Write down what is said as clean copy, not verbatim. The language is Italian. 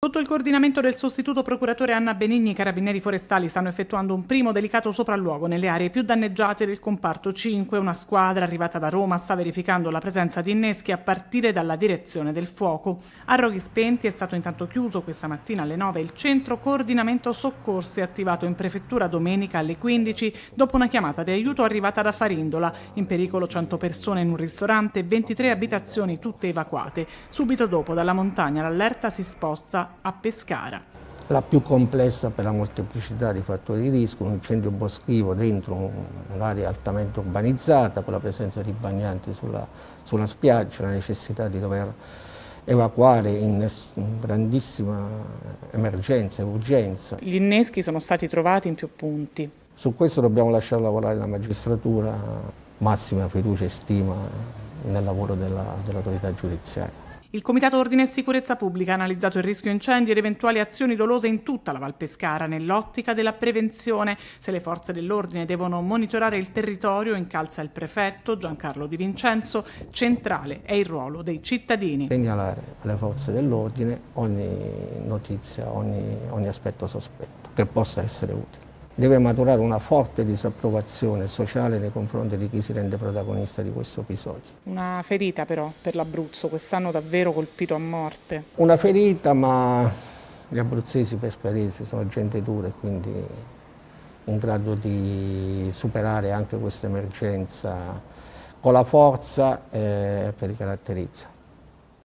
Sotto il coordinamento del sostituto procuratore Anna Benigni, i carabinieri forestali stanno effettuando un primo delicato sopralluogo nelle aree più danneggiate del comparto 5. Una squadra arrivata da Roma sta verificando la presenza di inneschi a partire dalla direzione del fuoco. A Roghi Spenti è stato intanto chiuso questa mattina alle 9 il centro coordinamento soccorsi attivato in prefettura domenica alle 15 dopo una chiamata di aiuto arrivata da Farindola. In pericolo 100 persone in un ristorante e 23 abitazioni tutte evacuate. Subito dopo dalla montagna l'allerta si sposta a Pescara. La più complessa per la molteplicità di fattori di rischio, un incendio boschivo dentro un'area altamente urbanizzata, con la presenza di bagnanti sulla spiaggia, la necessità di dover evacuare in grandissima emergenza e urgenza. Gli inneschi sono stati trovati in più punti. Su questo dobbiamo lasciare lavorare la magistratura, massima fiducia e stima nel lavoro dell'autorità giudiziaria. Il Comitato Ordine e Sicurezza Pubblica ha analizzato il rischio incendi ed eventuali azioni dolose in tutta la Val Pescara nell'ottica della prevenzione. Se le forze dell'ordine devono monitorare il territorio, incalza il prefetto Giancarlo Di Vincenzo, centrale è il ruolo dei cittadini. Segnalare alle forze dell'ordine ogni notizia, ogni aspetto sospetto che possa essere utile. Deve maturare una forte disapprovazione sociale nei confronti di chi si rende protagonista di questo episodio. Una ferita però per l'Abruzzo, quest'anno davvero colpito a morte. Una ferita, ma gli abruzzesi pescaresi sono gente dura e quindi in grado di superare anche questa emergenza con la forza che li caratterizza.